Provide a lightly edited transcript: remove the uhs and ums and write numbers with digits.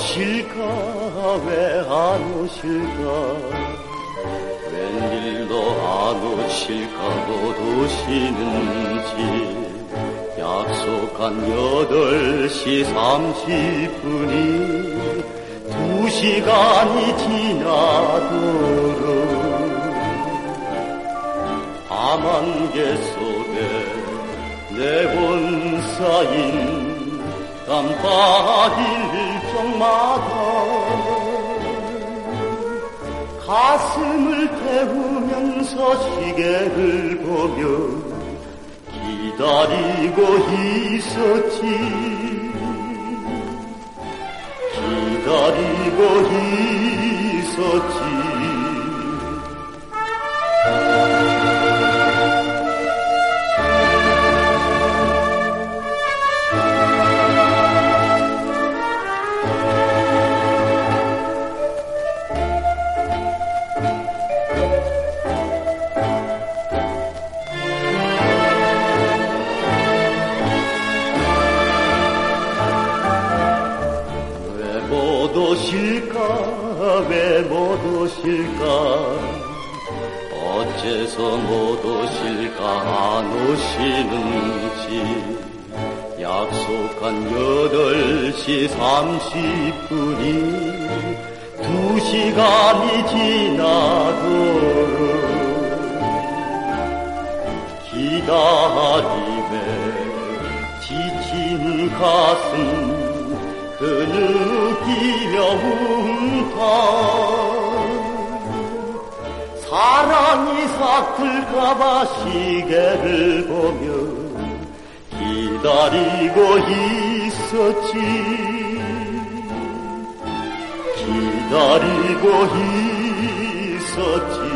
오실까 왜 안 오실까 웬일로 안 오실까 못 오시는지 약속한 8시 30분이 2시간이 지나도록 밤안개 속에 내본 쌓인 깜빡일 적마다 가슴을 태우면서 시계를 보며 기다리고 있었지 기다리고 있었지 못 오실까 왜 못 오실까 어째서 못 오실까 안 오시는지 약속한 8시 30분이 2시간이 지나도록 기다림에 지친 가슴 흐느끼며 움타 사랑이 삭틀까봐 시계를 보며 기다리고 있었지 기다리고 있었지